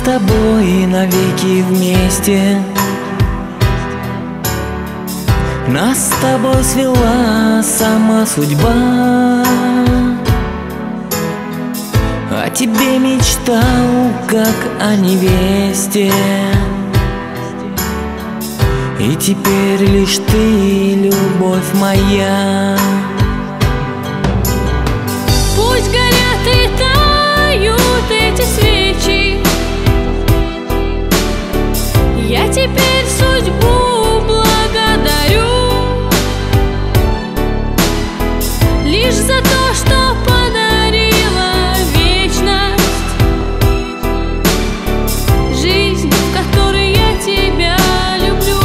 с тобой навеки вместе. Нас с тобой свела сама судьба. О тебе мечтал, как о невесте. И теперь лишь ты, любовь моя. Пусть горят и тают эти свечи, я теперь судьбу благодарю лишь за то, что подарила вечность, жизнь, в которой я тебя люблю.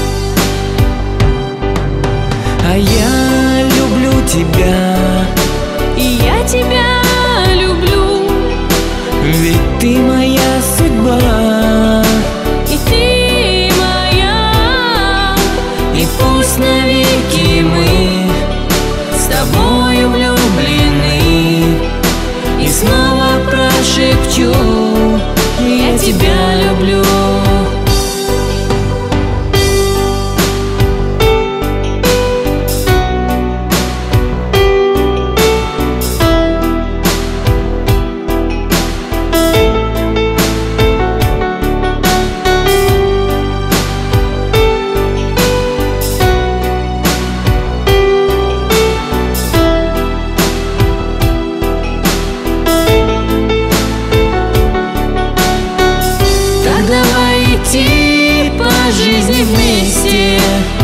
А я люблю тебя, И я тебя люблю, ведь ты моя судьба. и ты моя. И пусть навеки мы с тобою влюблены. И снова прошепчу: я тебя люблю. Давай идти по жизни вместе,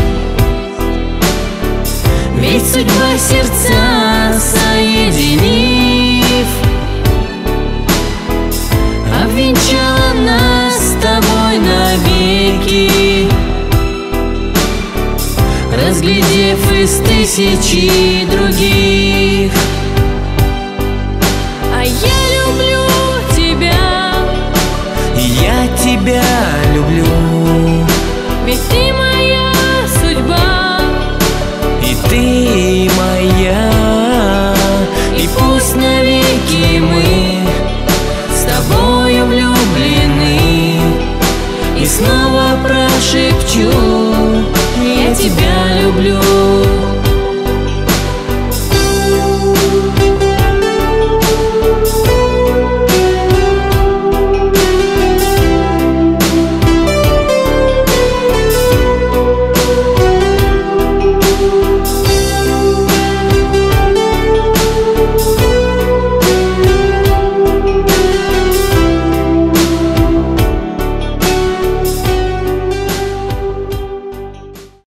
ведь судьба сердца соединив, обвенчала нас с тобой навеки, разглядев из тысячи других. А я люблю тебя, Я тебя люблю, ведь ты моя судьба, и ты моя. И пусть навеки мы с тобою влюблены. И снова прошепчу: я тебя люблю.